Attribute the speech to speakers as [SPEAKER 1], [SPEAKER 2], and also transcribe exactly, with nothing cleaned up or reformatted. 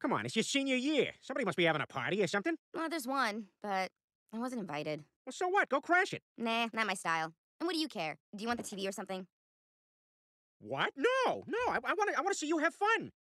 [SPEAKER 1] Come on, it's your senior year. Somebody must be having a party or something.
[SPEAKER 2] Well, there's one, but I wasn't invited.
[SPEAKER 1] Well, so what? Go crash it.
[SPEAKER 2] Nah, not my style. And what do you care? Do you want the T V or something?
[SPEAKER 1] What? No, no. I want to. I want to see you have fun.